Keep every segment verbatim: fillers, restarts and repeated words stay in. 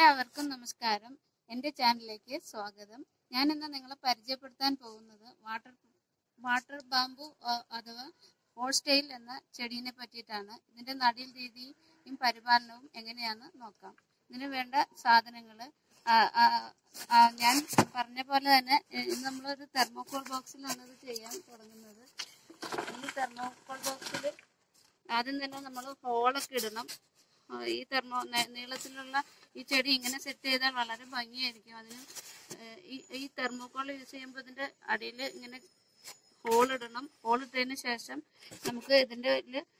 എല്ലാവർക്കും നമസ്കാരം. എൻ്റെ ചാനലിലേക്ക് സ്വാഗതം. ഞാൻ ഇന്ന് നിങ്ങളെ പരിചയപ്പെടുത്താൻ പോകുന്നത് വാട്ടർ വാട്ടർ ബാംബു അഥവാ ഹോൾസ്റ്റൈൽ എന്ന ചെടീനെ പറ്റിയിട്ടാണ്. ഇതിൻ്റെ നടീൽ രീതിയും പരിപാലനവും എങ്ങനെയാണെന്ന് നോക്കാം. ഇതിന് വേണ്ട സാധനങ്ങൾ ഞാൻ പറഞ്ഞ പോലെ തന്നെ ഇന്ന് നമ്മളൊരു തെർമോക്കോൾ ബോക്സിലാണ് ഇത് ചെയ്യാൻ തുടങ്ങുന്നത്. ഈ തെർമോക്കോൾ ബോക്സിൽ ആദ്യം തന്നെ നമ്മൾ ഹോളൊക്കെ ഇടണം. ഈ തെർമോ നീളത്തിലുള്ള ഈ ചെടി ഇങ്ങനെ സെറ്റ് ചെയ്താൽ വളരെ ഭംഗിയായിരിക്കും. അതിന് ഈ ഈ തെർമോക്കോൾ യൂസ് ചെയ്യുമ്പോൾ ഇതിൻ്റെ അടിയിൽ ഇങ്ങനെ ഹോളിടണം. ഹോളിട്ടതിന് ശേഷം നമുക്ക് ഇതിൻ്റെ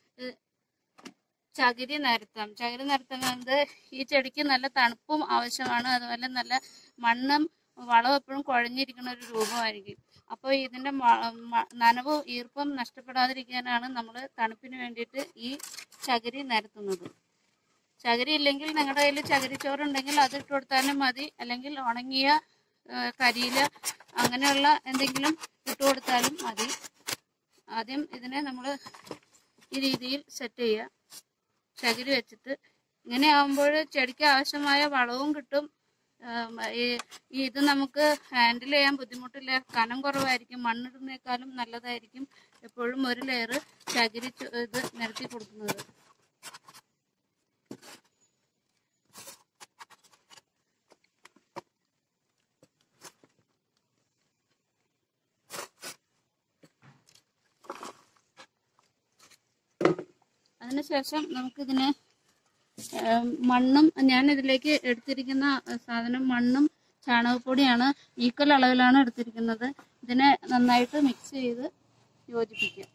ചകിരി നിരത്താം. ചകിരി നിരത്തുന്നത് ഈ ചെടിക്ക് നല്ല തണുപ്പും ആവശ്യമാണ്. അതുപോലെ നല്ല മണ്ണും വളവും എപ്പോഴും കുഴഞ്ഞിരിക്കുന്ന ഒരു രൂപമായിരിക്കും. അപ്പോൾ ഇതിൻ്റെ നനവും ഈർപ്പം നഷ്ടപ്പെടാതിരിക്കാനാണ് നമ്മൾ തണുപ്പിന് വേണ്ടിയിട്ട് ഈ ചകിരി നിരത്തുന്നത്. ചകിരി ഇല്ലെങ്കിൽ നിങ്ങളുടെ കയ്യിൽ ചകിരിച്ചോറുണ്ടെങ്കിൽ അത് ഇട്ട് കൊടുത്താലും മതി, അല്ലെങ്കിൽ ഉണങ്ങിയ കരിയില അങ്ങനെയുള്ള എന്തെങ്കിലും ഇട്ട് കൊടുത്താലും മതി. ആദ്യം ഇതിനെ നമ്മൾ ഈ രീതിയിൽ സെറ്റ് ചെയ്യുക. ചകിരി വെച്ചിട്ട് ഇങ്ങനെ ആകുമ്പോൾ ചെടിക്ക് ആവശ്യമായ വളവും കിട്ടും. ഇത് നമുക്ക് ഹാൻഡിൽ ചെയ്യാൻ ബുദ്ധിമുട്ടില്ല. കനം കുറവായിരിക്കും. മണ്ണിടുന്നേക്കാളും നല്ലതായിരിക്കും എപ്പോഴും ഒരു ലെയർ ചകിരി ഇത് നിരത്തി കൊടുക്കുന്നത്. അതിനുശേഷം നമുക്കിതിന് മണ്ണും, ഞാൻ ഇതിലേക്ക് എടുത്തിരിക്കുന്ന സാധനം മണ്ണും ചാണകപ്പൊടിയാണ്. ഈക്വൽ അളവിലാണ് എടുത്തിരിക്കുന്നത്. ഇതിനെ നന്നായിട്ട് മിക്സ് ചെയ്ത് യോജിപ്പിക്കുക.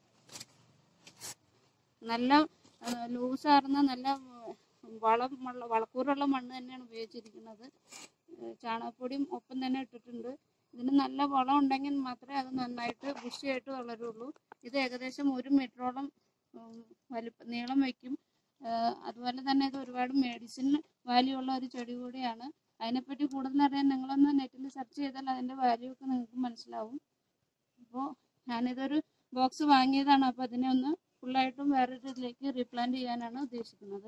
നല്ല ലൂസാർന്ന നല്ല വളം വളക്കൂറുള്ള മണ്ണ് തന്നെയാണ് ഉപയോഗിച്ചിരിക്കുന്നത്. ചാണകപ്പൊടിയും ഒപ്പം തന്നെ ഇട്ടിട്ടുണ്ട്. ഇതിന് നല്ല വളം ഉണ്ടെങ്കിൽ മാത്രമേ അത് നന്നായിട്ട് ബുഷിയായിട്ട് വളരുള്ളൂ. ഇത് ഏകദേശം ഒരു മീറ്ററോളം വലിപ്പ നീളം വയ്ക്കും. അതുപോലെ തന്നെ ഇത് ഒരുപാട് മെഡിസിൻ വാല്യൂ ഉള്ള ഒരു ചെടി കൂടിയാണ്. അതിനെപ്പറ്റി കൂടുതൽ അറിയാൻ നിങ്ങളൊന്ന് നെറ്റിൽ സെർച്ച് ചെയ്താൽ അതിൻ്റെ വാല്യൂ ഒക്കെ നിങ്ങൾക്ക് മനസ്സിലാവും. അപ്പോൾ ഞാനിതൊരു ബോക്സ് വാങ്ങിയതാണ്. അപ്പോൾ അതിനെ ഒന്ന് ഫുള്ളായിട്ടും വേറൊരു ഇതിലേക്ക് റീപ്ലാന്റ് ചെയ്യാനാണ് ഉദ്ദേശിക്കുന്നത്.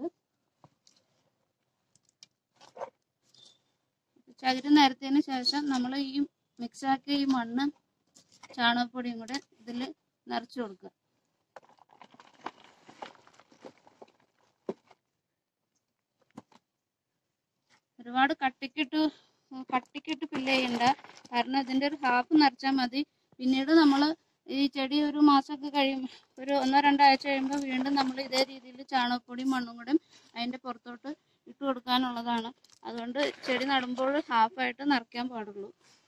ചകിരി നിരത്തിയതിന് ശേഷം നമ്മൾ ഈ മിക്സാക്കിയ ഈ മണ്ണ് ചാണകപ്പൊടിയും കൂടെ ഇതിൽ നിറച്ചു കൊടുക്കുക. ഒരുപാട് കട്ടിക്കിട്ട് കട്ടിക്കിട്ട് ഫില്ല് ചെയ്യണ്ട. കാരണം ഇതിൻ്റെ ഒരു ഹാഫ് നിറച്ചാൽ മതി. പിന്നീട് നമ്മൾ ഈ ചെടി ഒരു മാസമൊക്കെ കഴിയുമ്പോൾ, ഒരു ഒന്നോ രണ്ടോ ആഴ്ച കഴിയുമ്പോൾ വീണ്ടും നമ്മൾ ഇതേ രീതിയിൽ ചാണകപ്പൊടിയും മണ്ണും കൂടെ അതിൻ്റെ പുറത്തോട്ട് ഇട്ട് കൊടുക്കാനുള്ളതാണ്. അതുകൊണ്ട് ചെടി നടുമ്പോൾ ഹാഫായിട്ട് നിറയ്ക്കാൻ പാടുള്ളൂ.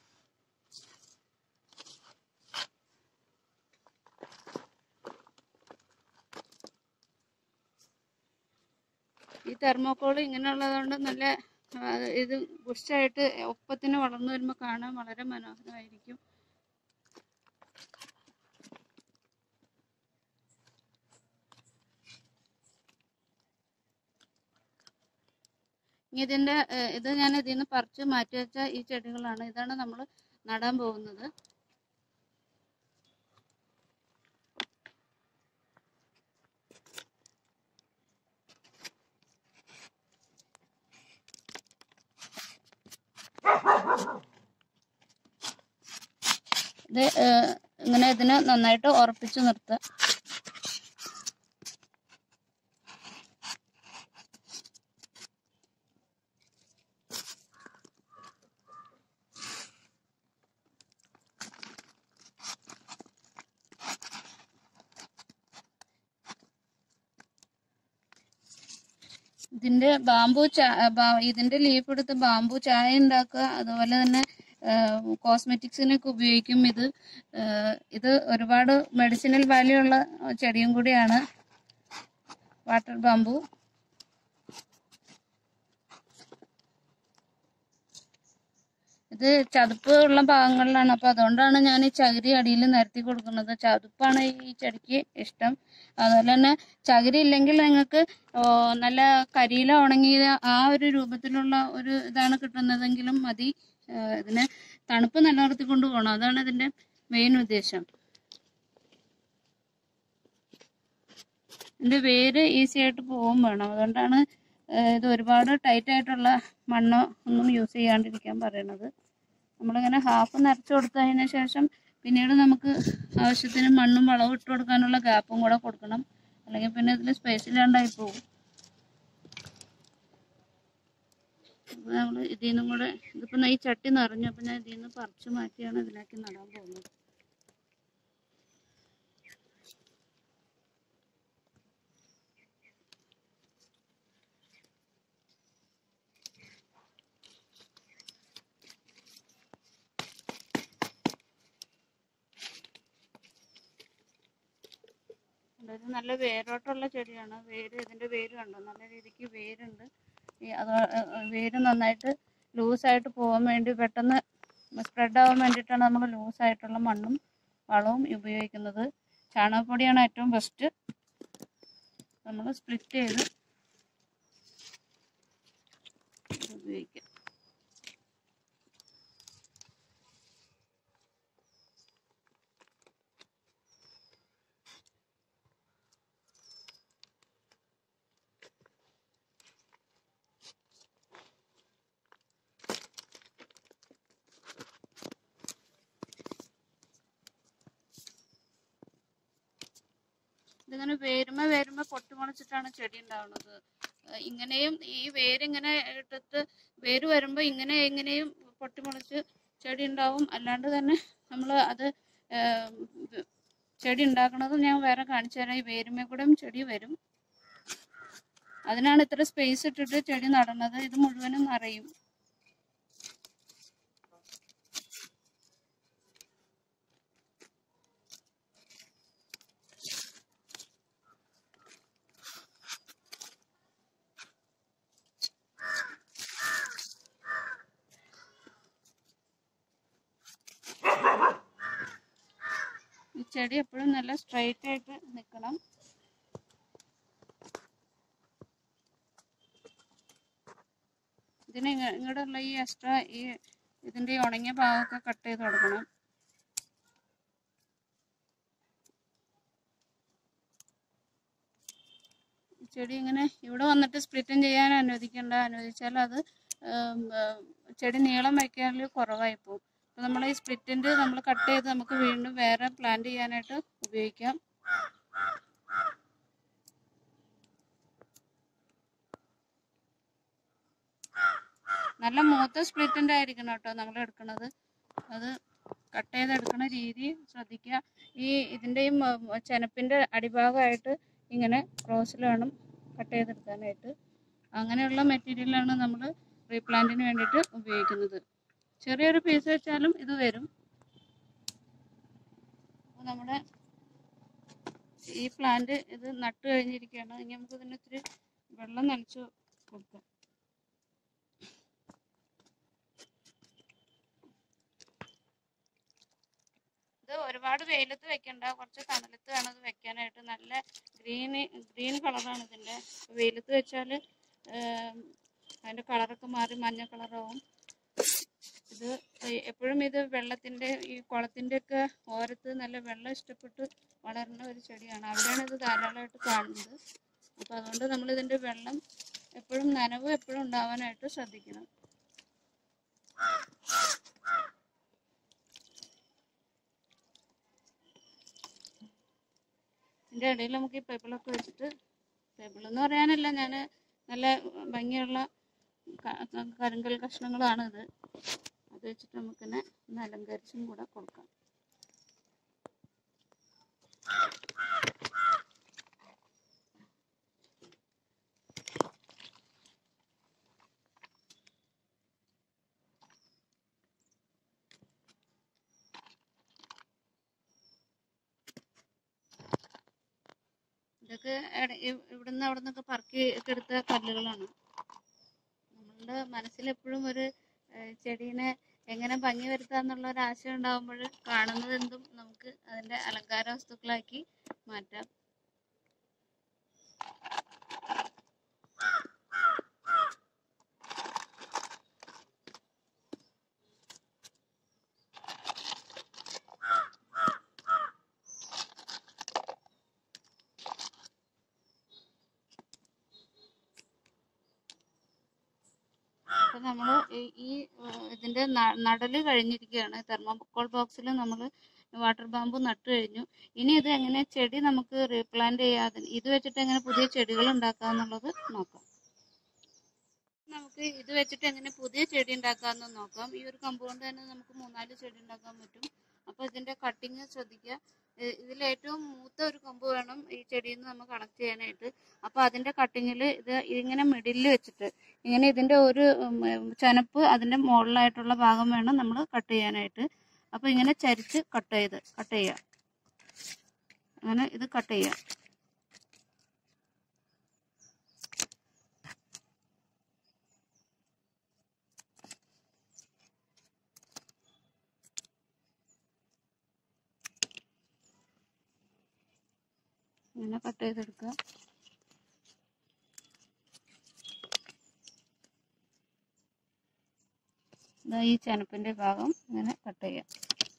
ഈ തെർമോക്കോൾ ഇങ്ങനെയുള്ളതുകൊണ്ട് നല്ല ഇത് ബുഷായിട്ട് ഒപ്പത്തിന് വളർന്നു വരുമ്പോൾ കാണാൻ വളരെ മനോഹരമായിരിക്കും. ഇതിൻ്റെ ഇത് ഞാൻ ഇതിൽ നിന്ന് പറിച്ച് മാറ്റി വെച്ച ഈ ചെടികളാണ്. ഇതാണ് നമ്മൾ നടാൻ പോകുന്നത്. ഇത് ഇങ്ങനെ ഇതിനെ നന്നായിട്ട് ഉറപ്പിച്ച് നിർത്തുക. ഇതിൻ്റെ ബാമ്പു ചാ ഇതിൻ്റെ ലീഫ് എടുത്ത് ബാമ്പു ചായ ഉണ്ടാക്കുക. അതുപോലെ തന്നെ കോസ്മെറ്റിക്സിനൊക്കെ ഉപയോഗിക്കും. ഇത് ഇത് ഒരുപാട് മെഡിസിനൽ വാല്യൂ ഉള്ള ചെടിയും കൂടിയാണ് വാട്ടർ ബാമ്പു. ഇത് ചതുപ്പ് ഉള്ള ഭാഗങ്ങളിലാണ്. അപ്പോൾ അതുകൊണ്ടാണ് ഞാൻ ഈ ചകിരി അടിയിൽ നിരത്തി കൊടുക്കുന്നത്. ചതുപ്പാണ് ഈ ചെടിക്ക് ഇഷ്ടം. അതുപോലെ തന്നെ ചകിരി ഇല്ലെങ്കിൽ നിങ്ങൾക്ക് നല്ല കരിയില ഉണങ്ങിയ ആ ഒരു രൂപത്തിലുള്ള ഒരു ഇതാണ് കിട്ടുന്നതെങ്കിലും മതി. ഇതിനെ തണുപ്പ് നിലനിർത്തിക്കൊണ്ട് പോകണം. അതാണ് ഇതിൻ്റെ മെയിൻ ഉദ്ദേശം. ഇതിൻ്റെ വേര് ഈസി ആയിട്ട് പോവും വേണം. അതുകൊണ്ടാണ് ഇത് ഒരുപാട് ടൈറ്റ് ആയിട്ടുള്ള മണ്ണോ ഒന്നും യൂസ് ചെയ്യാണ്ടിരിക്കാൻ പറയണത്. നമ്മളിങ്ങനെ ഹാഫ് നിറച്ച് കൊടുത്തതിന് ശേഷം പിന്നീട് നമുക്ക് ആവശ്യത്തിന് മണ്ണും വളവും ഇട്ട് കൊടുക്കാനുള്ള ഗ്യാപ്പും കൂടെ കൊടുക്കണം. അല്ലെങ്കിൽ പിന്നെ ഇതിൽ സ്പേസ് ഇല്ലാണ്ടായി പോകും. അപ്പോൾ നമ്മൾ ഇതിൽ നിന്നും കൂടെ, ഇതിപ്പോൾ ഈ ചട്ടി നിറഞ്ഞു, അപ്പോൾ ഞാൻ ഇതിൽ നിന്ന് പറിച്ചു മാറ്റിയാണ് ഇതിലേക്ക് നടാൻ പോകുന്നത്. ഇത് നല്ല വേരോട്ടുള്ള ചെടിയാണ്. വേര്, ഇതിൻ്റെ വേര് കണ്ടോ, നല്ല രീതിക്ക് വേരുണ്ട്. ഈ അത് വേര് നന്നായിട്ട് ലൂസായിട്ട് പോകാൻ വേണ്ടി, പെട്ടെന്ന് സ്പ്രെഡ് ആവാൻ വേണ്ടിയിട്ടാണ് നമ്മൾ ലൂസായിട്ടുള്ള മണ്ണും വളവും ഉപയോഗിക്കുന്നത്. ചാണകപ്പൊടിയാണ് ഏറ്റവും ബെസ്റ്റ്. നമ്മൾ സ്പ്ലിറ്റ് ചെയ്ത് ഉപയോഗിക്കാം. ഇതിങ്ങനെ വേരുമ വേരുമ പൊട്ടിമുളച്ചിട്ടാണ് ചെടി ഉണ്ടാവുന്നത്. ഇങ്ങനെയും ഈ വേരിങ്ങനെ എടുത്ത് വേര് വരുമ്പോൾ ഇങ്ങനെ എങ്ങനെയും പൊട്ടിമുളച്ച് ചെടി ഉണ്ടാവും. അല്ലാണ്ട് തന്നെ നമ്മൾ അത് ചെടി ഉണ്ടാക്കണത് ഞാൻ വേറെ കാണിച്ചു തരാം. ഈ വേരുമേ കൂടെയും ചെടി വരും. അതിനാണ് ഇത്ര സ്പേസ് ഇട്ടിട്ട് ചെടി നടണത്. ഇത് മുഴുവനും നിറയും. ഈ ചെടി എപ്പോഴും നല്ല സ്ട്രൈറ്റ് ആയിട്ട് നിൽക്കണം. ഇതിന് ഇങ്ങോട്ടുള്ള ഈ എക്സ്ട്രാ ഈ ഇതിൻ്റെ ഉണങ്ങിയ ഭാഗമൊക്കെ കട്ട് ചെയ്ത് കൊടുക്കണം. ചെടി ഇങ്ങനെ ഇവിടെ വന്നിട്ട് സ്പ്ലിറ്റും ചെയ്യാൻ അനുവദിക്കേണ്ട. അനുവദിച്ചാൽ അത് ചെടി നീളം വയ്ക്കാനുള്ള കുറവായി പോകും. അപ്പോൾ നമ്മൾ ഈ സ്പ്ലിറ്റിൻ്റെ നമ്മൾ കട്ട് ചെയ്ത് നമുക്ക് വീണ്ടും വേറെ പ്ലാന്റ് ചെയ്യാനായിട്ട് ഉപയോഗിക്കാം. നല്ല മൂത്ത സ്പ്ലിറ്റിൻ്റെ ആയിരിക്കണം കേട്ടോ നമ്മൾ എടുക്കുന്നത്. അത് കട്ട് ചെയ്തെടുക്കുന്ന രീതി ശ്രദ്ധിക്കുക. ഈ ഇതിൻ്റെയും ചെനപ്പിൻ്റെ അടിഭാഗമായിട്ട് ഇങ്ങനെ ക്രോസിൽ വേണം കട്ട് ചെയ്തെടുക്കാനായിട്ട്. അങ്ങനെയുള്ള മെറ്റീരിയലാണ് നമ്മൾ റീപ്ലാന്റിന് വേണ്ടിയിട്ട് ഉപയോഗിക്കുന്നത്. ചെറിയൊരു പീസ് വെച്ചാലും ഇത് വരും. അപ്പോൾ നമ്മുടെ ഈ പ്ലാന്റ് ഇത് നട്ട് കഴിഞ്ഞിരിക്കുകയാണ്. ഇനി നമുക്ക് ഇതിന് ഇത്തിരി വെള്ളം നനച്ച് കൊടുക്കാം. ഇത് ഒരുപാട് വെയിലത്ത് വെക്കണ്ട, കുറച്ച് തണലത്ത് വേണം ഇത് വെക്കാനായിട്ട്. നല്ല ഗ്രീൻ ഗ്രീൻ കളറാണ് ഇതിൻ്റെ. വെയിലത്ത് വെച്ചാൽ അതിൻ്റെ കളറൊക്കെ മാറി മഞ്ഞ കളറാവും. ഇത് എപ്പോഴും ഇത് വെള്ളത്തിൻ്റെ ഈ കുളത്തിൻ്റെ ഒക്കെ ഓരത്ത് നല്ല വെള്ളം ഇഷ്ടപ്പെട്ട് വളരുന്ന ഒരു ചെടിയാണ്. അവിടെയാണ് ഇത് ധാരാളമായിട്ട് കാണുന്നത്. അപ്പോൾ അതുകൊണ്ട് നമ്മളിതിൻ്റെ വെള്ളം എപ്പോഴും, നനവ് എപ്പോഴും ഉണ്ടാവാനായിട്ട് ശ്രദ്ധിക്കണം. ഇതിൻ്റെ ഇടയിൽ നമുക്ക് ഈ പേപ്പിളൊക്കെ വെച്ചിട്ട്, പേപ്പിളെന്ന് പറയാനല്ല, ഞാൻ നല്ല ഭംഗിയുള്ള കരിങ്കൽ കഷ്ണങ്ങളാണ് ഇത്. അത് വെച്ചിട്ട് നമുക്കിന്നെ ഒന്ന് അലങ്കരിച്ചും കൂടെ കൊടുക്കാം. ഇതൊക്കെ ഇവിടുന്ന് അവിടെ നിന്നൊക്കെ പറക്കി ഒക്കെ എടുത്ത കല്ലുകളാണ്. നമ്മളുടെ മനസ്സിലെപ്പോഴും ഒരു ചെടീനെ എങ്ങനെ ഭംഗി വരുത്താന്നുള്ള ഒരു ആശയം ഉണ്ടാകുമ്പോൾ കാണുന്നത് എന്തും നമുക്ക് അതിൻ്റെ അലങ്കാര വസ്തുക്കളാക്കി മാറ്റാം. അപ്പം നമ്മൾ ഈ ഇതിൻ്റെ നടൽ കഴിഞ്ഞിരിക്കുകയാണ്. തെർമോകോൾ ബോക്സിൽ നമ്മൾ വാട്ടർ ബാമ്പു നട്ടു കഴിഞ്ഞു. ഇനി ഇത് എങ്ങനെ ചെടി നമുക്ക് റീപ്ലാന്റ് ചെയ്യാതെ ഇത് വെച്ചിട്ട് എങ്ങനെ പുതിയ ചെടികൾ ഉണ്ടാക്കുക എന്നുള്ളത് നോക്കാം. നമുക്ക് ഇത് വെച്ചിട്ട് എങ്ങനെ പുതിയ ചെടി ഉണ്ടാക്കാമെന്ന് നോക്കാം. ഈ ഒരു കമ്പ് കൊണ്ട് തന്നെ നമുക്ക് മൂന്നാല് ചെടി ഉണ്ടാക്കാൻ പറ്റും. അപ്പോൾ ഇതിൻ്റെ കട്ടിങ് ശ്രദ്ധിക്കുക. ഇതിലേറ്റവും മൂത്ത ഒരു കൊമ്പ് വേണം ഈ ചെടിയിൽ നിന്ന് നമ്മൾ കളക്ട് ചെയ്യാനായിട്ട്. അപ്പോൾ അതിൻ്റെ കട്ടിങ്ങിൽ ഇത് ഇങ്ങനെ മിഡിലിൽ വെച്ചിട്ട് ഇങ്ങനെ ഇതിൻ്റെ ഒരു ചനപ്പ് അതിൻ്റെ മുകളിലായിട്ടുള്ള ഭാഗം വേണം നമ്മൾ കട്ട് ചെയ്യാനായിട്ട്. അപ്പോൾ ഇങ്ങനെ ചരിച്ച് കട്ട് ചെയ്ത് കട്ട് ചെയ്യുക. അങ്ങനെ ഇത് കട്ട് ചെയ്യുക. ഇങ്ങനെ കട്ട് ചെയ്തെടുക്കുക. ഇതാ ഈ ചനപ്പിൻ്റെ ഭാഗം ഇങ്ങനെ കട്ട് ചെയ്യാം.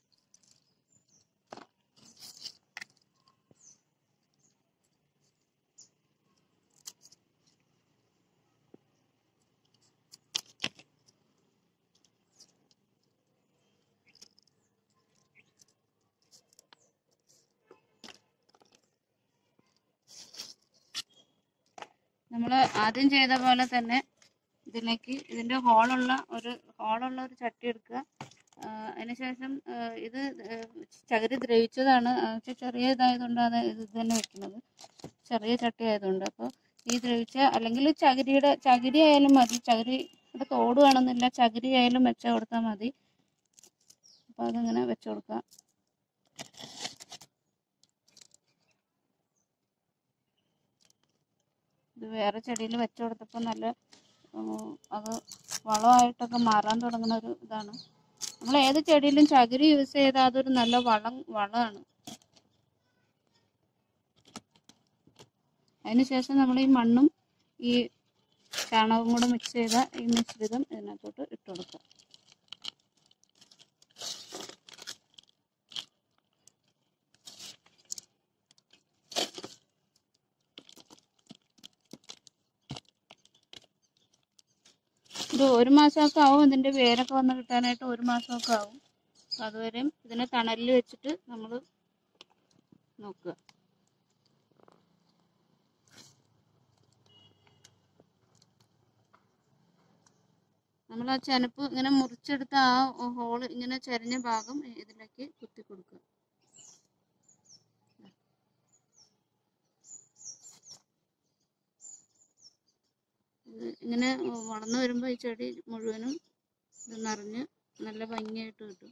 നമ്മൾ ആദ്യം ചെയ്ത പോലെ തന്നെ ഇതിലേക്ക് ഇതിൻ്റെ ഹോളുള്ള ഒരു ഹോളുള്ള ഒരു ചട്ടി എടുക്കുക. അതിനുശേഷം ഇത് ചകിരി ദ്രവിച്ചതാണ്. ചെറിയ ഇതായതുകൊണ്ട് അത് ഇത് തന്നെ വെക്കുന്നത്, ചെറിയ ചട്ടി ആയതുകൊണ്ട്. അപ്പോൾ ഈ ദ്രവിച്ച അല്ലെങ്കിൽ ചകിരിയുടെ ചകിരി ആയാലും മതി, ചകിരിയുടെ തോട് വേണമെന്നില്ല, ചകിരി ആയാലും വെച്ച് കൊടുത്താൽ മതി. അപ്പോൾ അതിങ്ങനെ വെച്ച് കൊടുക്കുക. ഇത് വേറെ ചെടിയിൽ വെച്ച് കൊടുത്തപ്പോൾ നല്ല അത് വളമായിട്ടൊക്കെ മാറാൻ തുടങ്ങുന്ന ഒരു ഇതാണ്. നമ്മൾ ഏത് ചെടിയിലും ചകിരി യൂസ് ചെയ്താൽ അതൊരു നല്ല വളം വളമാണ്. അതിനുശേഷം നമ്മൾ ഈ മണ്ണും ഈ ചാണകവും കൂടെ മിക്സ് ചെയ്ത ഈ മിശ്രിതം ഇതിനകത്തോട്ട് ഇട്ട് കൊടുക്കുക. ഇത് ഒരു മാസമൊക്കെ ആവും ഇതിൻ്റെ വേരൊക്കെ വന്ന് കിട്ടാനായിട്ട്. ഒരു മാസമൊക്കെ ആവും. അപ്പം അതുവരെയും ഇതിനെ തണലിൽ വെച്ചിട്ട് നമ്മൾ നോക്കുക. നമ്മൾ ആ ചെനപ്പ് ഇങ്ങനെ മുറിച്ചെടുത്ത ആ ഹോള് ഇങ്ങനെ ചരിഞ്ഞ ഭാഗം ഇതിലേക്ക് കുത്തി കൊടുക്കുക. ഇങ്ങനെ വളർന്നു വരുമ്പോൾ ഈ ചെടി മുഴുവനും ഇത് നിറഞ്ഞ് നല്ല ഭംഗിയായിട്ട് കിട്ടും.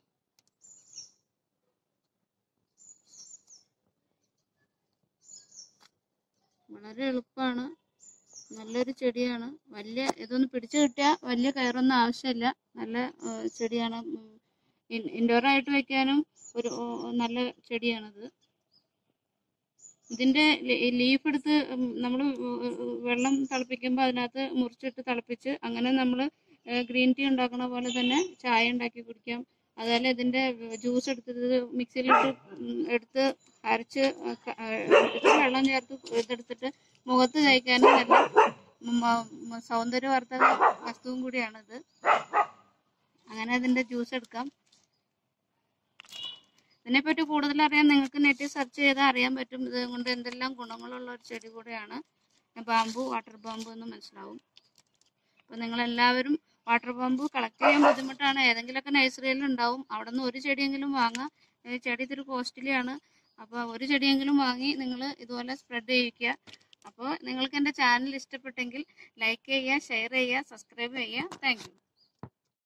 വളരെ എളുപ്പമാണ്, നല്ലൊരു ചെടിയാണ്. വലിയ ഇതൊന്ന് പിടിച്ചു കിട്ടിയാൽ വലിയ കയറൊന്നും ആവശ്യമില്ല. നല്ല ചെടിയാണ്. ഇൻഡോറായിട്ട് വയ്ക്കാനും ഒരു നല്ല ചെടിയാണിത്. ഇതിൻ്റെ ലീഫ് എടുത്ത് നമ്മൾ വെള്ളം തിളപ്പിക്കുമ്പോൾ അതിനകത്ത് മുറിച്ചിട്ട് തിളപ്പിച്ച് അങ്ങനെ നമ്മൾ ഗ്രീൻ ടീ ഉണ്ടാക്കണ പോലെ തന്നെ ചായ ഉണ്ടാക്കി കുടിക്കാം. അതുപോലെ ഇതിൻ്റെ ജ്യൂസ് എടുത്തിട്ട് മിക്സിയിലിട്ട് എടുത്ത് അരച്ച് വെള്ളം ചേർത്ത് ഇതെടുത്തിട്ട് മുഖത്ത് തേക്കാനും നല്ല സൗന്ദര്യവർദ്ധക വസ്തുവും കൂടിയാണിത്. അങ്ങനെ അതിൻ്റെ ജ്യൂസ് എടുക്കാം. ഇതിനെപ്പറ്റി കൂടുതൽ അറിയാൻ നിങ്ങൾക്ക് നെറ്റിൽ സെർച്ച് ചെയ്താൽ അറിയാൻ പറ്റും. ഇത് കൊണ്ട് എന്തെല്ലാം ഗുണങ്ങളുള്ള ഒരു ചെടി കൂടെയാണ് ബാമ്പു, വാട്ടർ ബാമ്പു എന്ന് മനസ്സിലാവും. അപ്പോൾ നിങ്ങളെല്ലാവരും വാട്ടർ ബാമ്പു കളക്ട് ചെയ്യാൻ ബുദ്ധിമുട്ടാണ്, ഏതെങ്കിലുമൊക്കെ നഴ്സറിയിൽ ഉണ്ടാവും. അവിടെ നിന്ന് ഒരു ചെടിയെങ്കിലും വാങ്ങാം. ചെടി ഇത്തിരി കോസ്റ്റ്ലിയാണ്. അപ്പോൾ ഒരു ചെടിയെങ്കിലും വാങ്ങി നിങ്ങൾ ഇതുപോലെ സ്പ്രെഡ് ചെയ്യിക്കുക. അപ്പോൾ നിങ്ങൾക്ക് എൻ്റെ ചാനൽ ഇഷ്ടപ്പെട്ടെങ്കിൽ ലൈക്ക് ചെയ്യുക, ഷെയർ ചെയ്യുക, സബ്സ്ക്രൈബ് ചെയ്യുക. Thank U.